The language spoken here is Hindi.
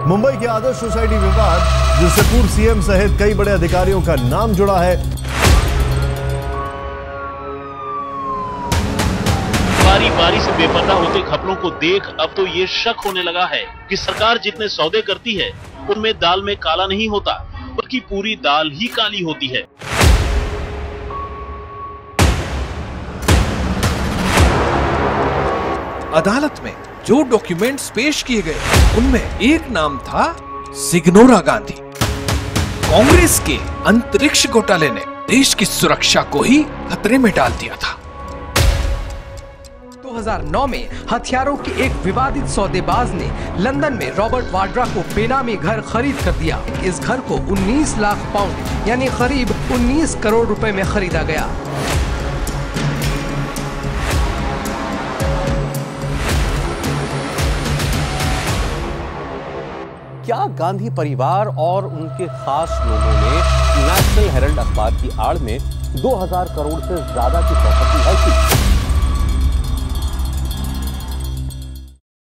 मुंबई के आदर्श सोसाइटी विवाद, जिससे पूर्व सीएम सहित कई बड़े अधिकारियों का नाम जुड़ा है। बारी बारी से बेपता होते घपलों को देख अब तो ये शक होने लगा है कि सरकार जितने सौदे करती है उनमें दाल में काला नहीं होता, बल्कि पूरी दाल ही काली होती है। अदालत में जो डॉक्यूमेंट्स पेश किए गए उनमें एक नाम था सिग्नोरा गांधी। कांग्रेस के अंतरिक्ष घोटाले ने देश की सुरक्षा को ही खतरे में डाल दिया था। 2009 में हथियारों के एक विवादित सौदेबाज ने लंदन में रॉबर्ट वाड्रा को बेनामी घर खरीद कर दिया। इस घर को 19 लाख पाउंड यानी करीब 19 करोड़ रुपए में खरीदा गया। क्या गांधी परिवार और उनके खास लोगों ने नेशनल हेरल्ड अखबार की आड़ में 2000 करोड़ से ज्यादा की प्रॉपर्टी है?